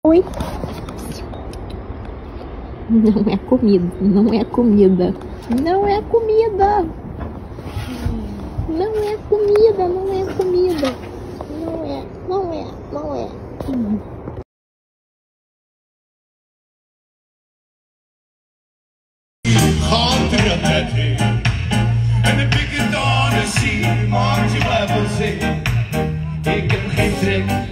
Oi. Não é comida, não é comida. Não é comida. Não é comida, não é comida. Não é, não é, não é. En de pikken dan de zee, maakt je blijven zee. Ik heb geen trek.